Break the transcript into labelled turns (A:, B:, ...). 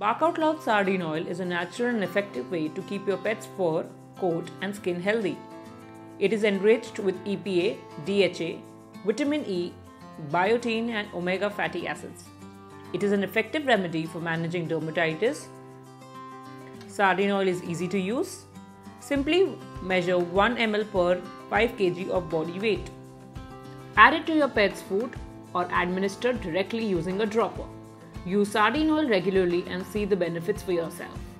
A: Barkout Cloud Sardine Oil is a natural and effective way to keep your pet's fur, coat and skin healthy. It is enriched with EPA, DHA, vitamin E, biotin and omega fatty acids. It is an effective remedy for managing dermatitis. Sardine oil is easy to use. Simply measure 1 ml per 5 kg of body weight. Add it to your pet's food or administer directly using a dropper. Use sardine oil regularly and see the benefits for yourself.